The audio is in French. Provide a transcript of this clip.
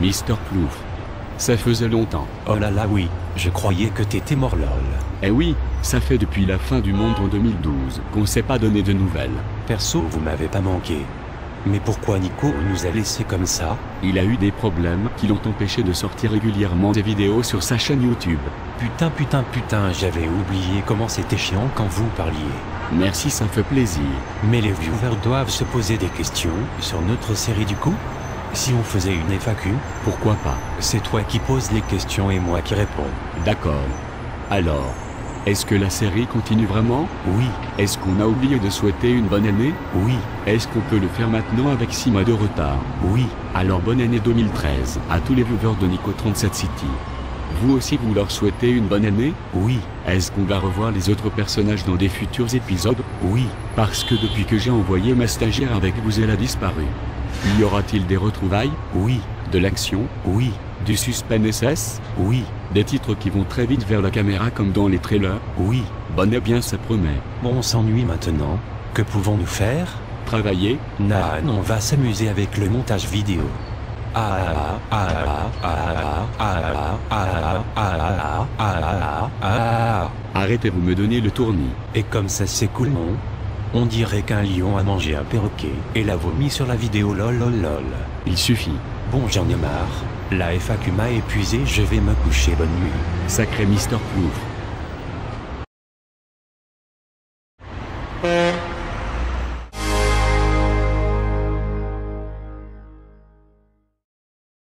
Mister Plouf. Ça faisait longtemps. Oh là là oui, je croyais que t'étais mort lol. Eh oui, ça fait depuis la fin du monde en 2012 qu'on s'est pas donné de nouvelles. Perso vous m'avez pas manqué. Mais pourquoi Nico nous a laissé comme ça? Il a eu des problèmes qui l'ont empêché de sortir régulièrement des vidéos sur sa chaîne YouTube. Putain, j'avais oublié comment c'était chiant quand vous parliez. Merci, ça me fait plaisir. Mais les viewers doivent se poser des questions sur notre série du coup? Si on faisait une FAQ, Pourquoi pas? c'est toi qui poses les questions et moi qui réponds. D'accord. Alors, est-ce que la série continue vraiment? Oui, Est-ce qu'on a oublié de souhaiter une bonne année? oui, Est-ce qu'on peut le faire maintenant avec 6 mois de retard? oui. Alors bonne année 2013 à tous les viewers de Nico 37 City. Vous aussi vous leur souhaitez une bonne année? Oui, Est-ce qu'on va revoir les autres personnages dans des futurs épisodes? oui, Parce que depuis que j'ai envoyé ma stagiaire avec vous, elle a disparu. Y aura-t-il des retrouvailles? oui, De l'action? oui, Du suspense SS? oui, Des titres qui vont très vite vers la caméra comme dans les trailers? oui. Bonne et bien, ça promet. Bon, on s'ennuie maintenant. Que pouvons-nous faire? Travailler? Nan, on va s'amuser avec le montage vidéo. Arrêtez, vous me donnez le tournis. Et comme ça c'est cool non? On dirait qu'un lion a mangé un perroquet et l'a vomi sur la vidéo lol. Il suffit. Bon j'en ai marre. La FAQ m'a épuisé, je vais me coucher, bonne nuit. Sacré Mister Plouf.